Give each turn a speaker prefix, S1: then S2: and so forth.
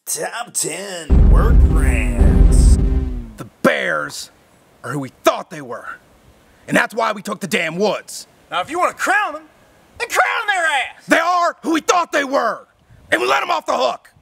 S1: Top 10 Work Rants.
S2: The Bears are who we thought they were. And that's why we took the damn woods.
S3: Now, if you want to crown them, then crown their ass!
S2: They are who we thought they were. And we let them off the hook.